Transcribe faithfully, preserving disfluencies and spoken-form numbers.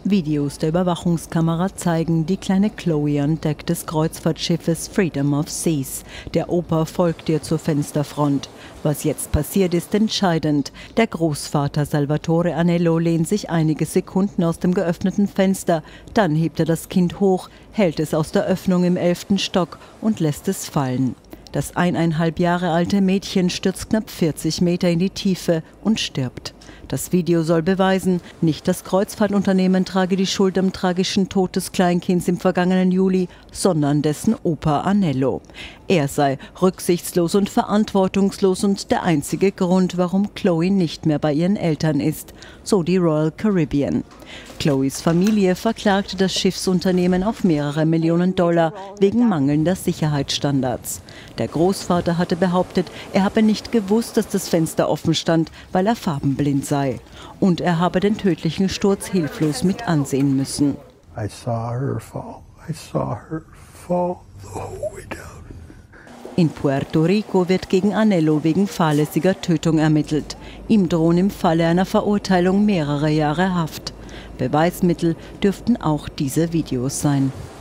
Videos der Überwachungskamera zeigen die kleine Chloe an Deck des Kreuzfahrtschiffes Freedom of Seas. Der Opa folgt ihr zur Fensterfront. Was jetzt passiert, ist entscheidend. Der Großvater Salvatore Anello lehnt sich einige Sekunden aus dem geöffneten Fenster. Dann hebt er das Kind hoch, hält es aus der Öffnung im elften Stock und lässt es fallen. Das eineinhalb Jahre alte Mädchen stürzt knapp vierzig Meter in die Tiefe und stirbt. Das Video soll beweisen, nicht das Kreuzfahrtunternehmen trage die Schuld am tragischen Tod des Kleinkinds im vergangenen Juli, sondern dessen Opa Anello. Er sei rücksichtslos und verantwortungslos und der einzige Grund, warum Chloe nicht mehr bei ihren Eltern ist, so die Royal Caribbean. Chloes Familie verklagte das Schiffsunternehmen auf mehrere Millionen Dollar wegen mangelnder Sicherheitsstandards. Der Großvater hatte behauptet, er habe nicht gewusst, dass das Fenster offen stand, weil er farbenblind sei. Und er habe den tödlichen Sturz hilflos mit ansehen müssen. I saw her fall. I saw her fall the whole way down. In Puerto Rico wird gegen Anello wegen fahrlässiger Tötung ermittelt. Ihm drohen im Falle einer Verurteilung mehrere Jahre Haft. Beweismittel dürften auch diese Videos sein.